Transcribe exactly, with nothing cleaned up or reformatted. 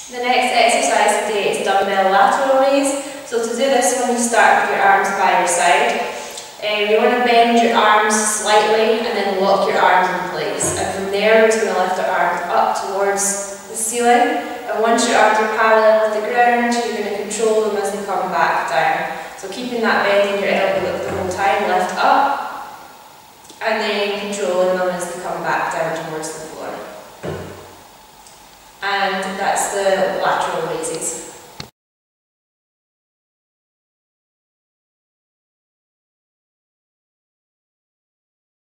The next exercise today is dumbbell lateral raise. So to do this one, you start with your arms by your side. Um, you want to bend your arms slightly and then lock your arms in place. And from there, we're just going to lift our arms up towards the ceiling. And once your arms are parallel with the ground, you're going to control them as they come back down. So keeping that bend in your elbow the whole time, lift up, and then controlling them as they come back down towards the floor. And that's the lateral raises.